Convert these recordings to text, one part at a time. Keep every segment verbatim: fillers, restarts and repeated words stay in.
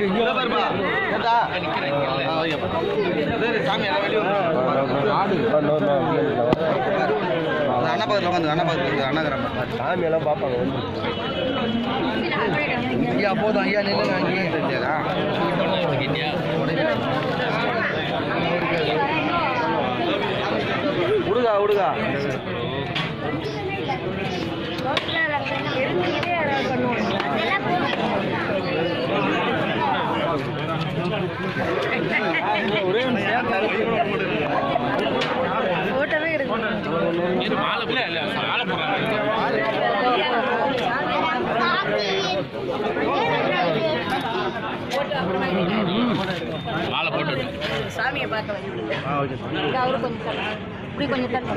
அண்ணா பக்கத்தில் உட்காந்து அண்ணா பக்கத்தில் அண்ணாக்கிறேன் சாமியெல்லாம் பார்ப்பாங்க ஐயா போதும் ஐயா நில்லுங்க அங்கேயே தெரியாதா விடுகா விடுகா போட்டோவே எடுக்கணும் மாலை போட்டு சாமியை பார்க்க வந்து அவரு கொஞ்சம் இப்படி கொஞ்சம் தான்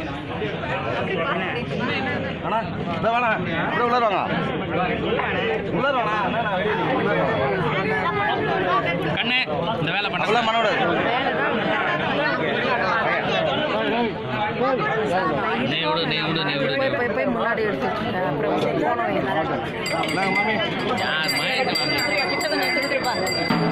அண்ணா இதை வேணா இப்படி உள்ளார வாங்க உள்ளார வாங்க கண்ணு இந்த வேலை பண்ண பண்ண விடாது நீ விடு நீ விடு நீ விடு போய் போய் போய் முன்னாடி எடுத்துட்டு அப்புறம் போனோம் யார் மயக்கம் கிட்ட கொஞ்சம் எடுத்துருப்பாங்க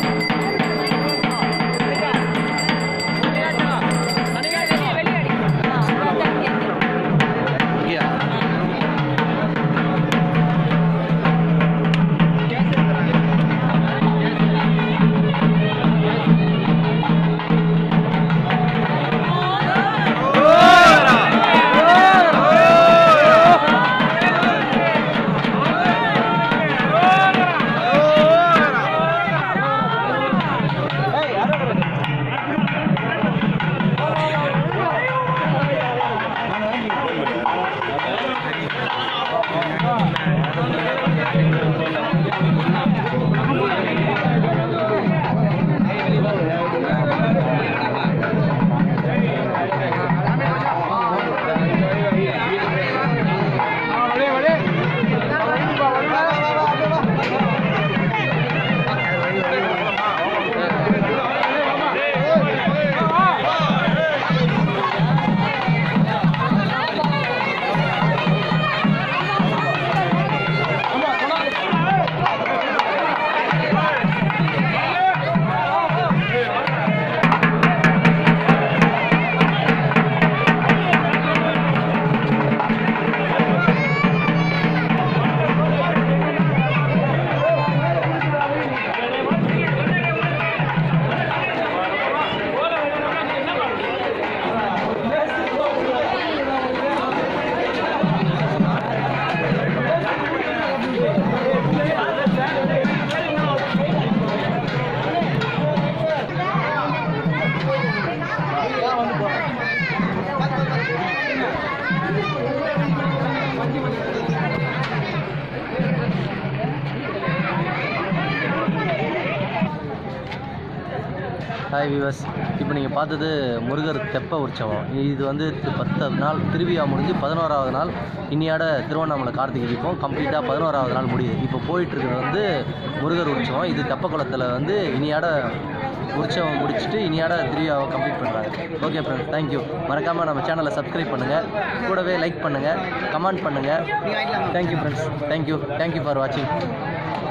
ஹாய் வியூவர்ஸ், இப்போ நீங்கள் பார்த்தது முருகர் தெப்ப உற்சவம். இது வந்து பத்து நாள் திருவிழா முடிஞ்சு பதினோராவது நாள் இன்னியாட திருவண்ணாமலை கார்த்திகை தீபம் கம்ப்ளீட்டாக பதினோராவது நாள் முடியுது. இப்போ போயிட்டுருக்கிறது வந்து முருகர் உற்சவம். இது தெப்பக்குளத்தில் வந்து இனியாட உற்சவம் முடிச்சுட்டு இனியாட திருவிழாவை கம்ப்ளீட் பண்ணுறாங்க. Okay friends, thank you. மறக்காமல் நம்ம சேனலை சப்ஸ்கிரைப் பண்ணுங்கள், கூடவே லைக் பண்ணுங்கள், கமெண்ட் பண்ணுங்கள். Thank you friends, thank you thank you for வாட்சிங்.